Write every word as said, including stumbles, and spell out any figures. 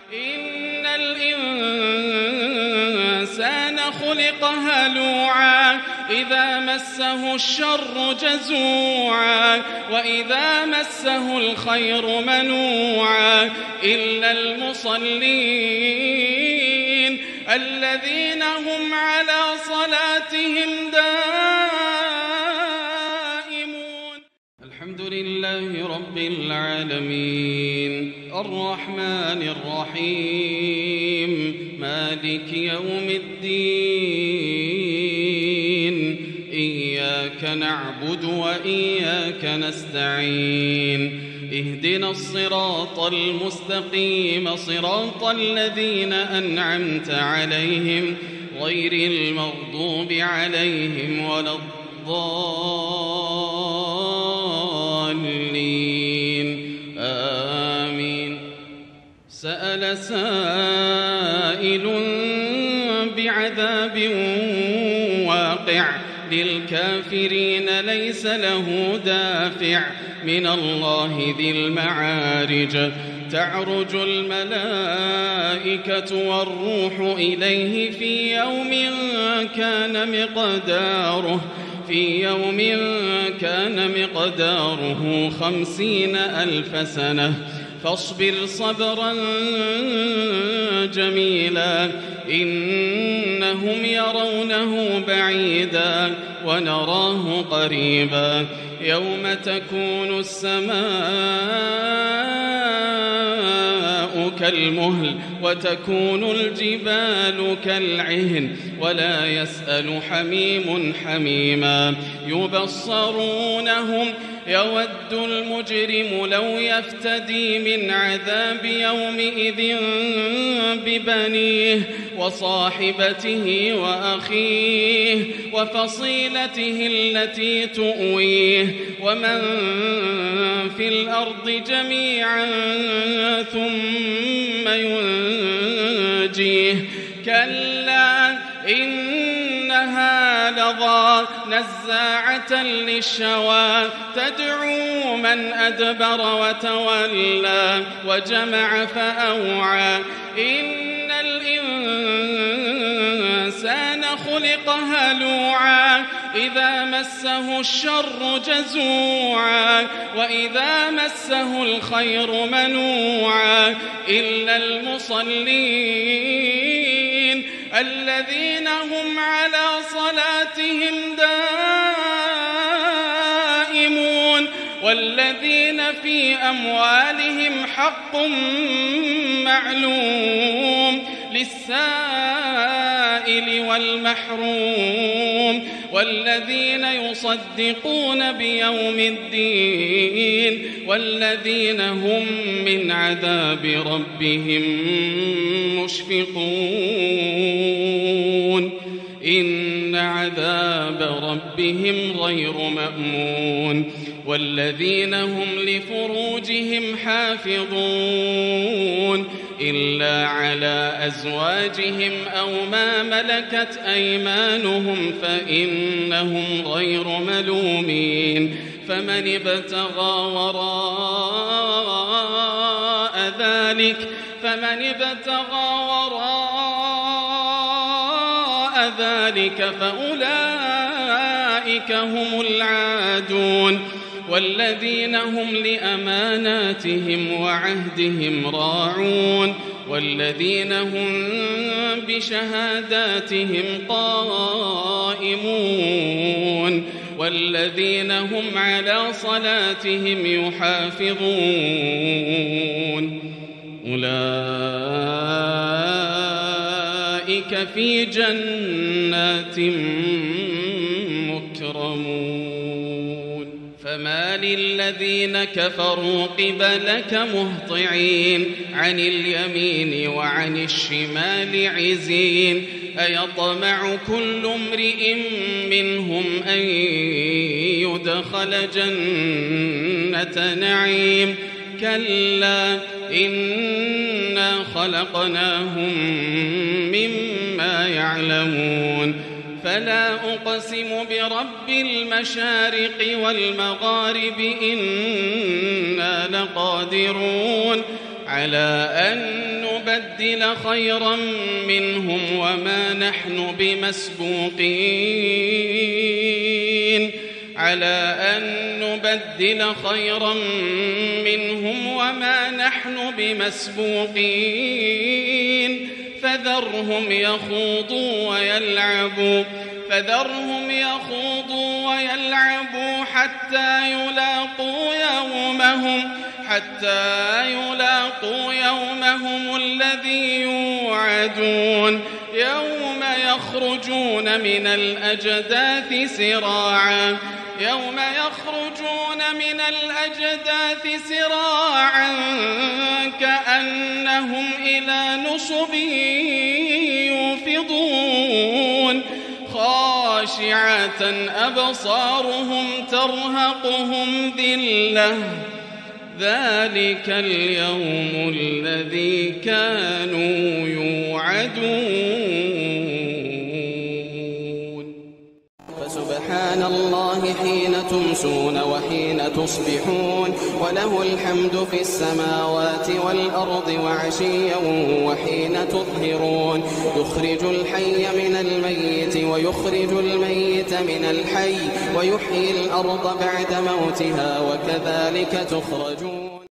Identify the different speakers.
Speaker 1: إن الإنسان خلق هلوعا إذا مسه الشر جزوعا وإذا مسه الخير منوعا إلا المصلين الذين هم على صلاتهم دائمون. الحمد لله رب العالمين الرحمن الرحيم مالك يوم الدين إياك نعبد وإياك نستعين اهدنا الصراط المستقيم صراط الذين أنعمت عليهم غير المغضوب عليهم ولا الضالين آمين. سأل سائل بعذاب واقع للكافرين ليس له دافع من الله ذي المعارج تعرج الملائكة والروح إليه في يوم كان مقداره في يوم كان مقداره خمسين ألف سنة فاصبر صبرا جميلا إنهم يرونه بعيدا ونراه قريبا يوم تكون السماء كالمهل وتكون الجبال كالعهن ولا يسأل حميم حميما يبصرونهم يود المجرم لو يفتدي من عذاب يومئذ ببنيه وصاحبته وأخيه وفصيلته التي تؤويه ومن في الأرض جميعا ثم ينجيه كلا إنها لظى نزاعة للشوى تدعو من أدبر وتولى وجمع فأوعى إن الإنسان خلق هلوعا إذا مسه الشر جزوعا وإذا مسه الخير منوعا إلا المصلين الذين هم على صلاتهم دائمون والذين في أموالهم حق معلوم للسائل والمحروم والذين يصدقون بيوم الدين والذين هم من عذاب ربهم مشفقون إن عذاب ربهم غير مأمون والذين هم لفروجهم حافظون إلا على أزواجهم أو ما ملكت أيمانهم فإنهم غير ملومين فمن ابتغى وراء ذلك فمن ابتغى وراء ذلك فأولئك هم العادون والذين هم لأماناتهم وعهدهم راعون والذين هم بشهاداتهم قائمون والذين هم على صلاتهم يحافظون أولئك في جنات مكرمون فما للذين كفروا قبلك مهطعين عن اليمين وعن الشمال عزين أيطمع كل امرئ منهم أن يدخل جنة نعيم كلا إنا خلقناهم مما يعلمون فلا أقسم برب المشارق والمغارب إنا لقادرون على أن نبدل خيرا منهم وما نحن بمسبوقين على أن نبدل خيرا منهم وما نحن بمسبوقين فذرهم يخوضوا ويلعبوا فذرهم يخوضوا ويلعبوا حتى يلاقوا يومهم حتى يلاقوا يومهم الذي يوعدون يوم يخرجون من الأجداث سراعا يوم يخرجون من الأجداث سراعا كأنهم إلى نصب يوفضون خاشعة أبصارهم ترهقهم ذلة ذلك اليوم الذي كانوا يوعدون فسبحان الله حين تمسون وحين تصبحون وله الحمد في السماوات والأرض وعشيا وحين تظهرون يخرج الحي من الميت ويخرج الميت من الحي ويحيي الأرض بعد موتها وكذلك تخرجون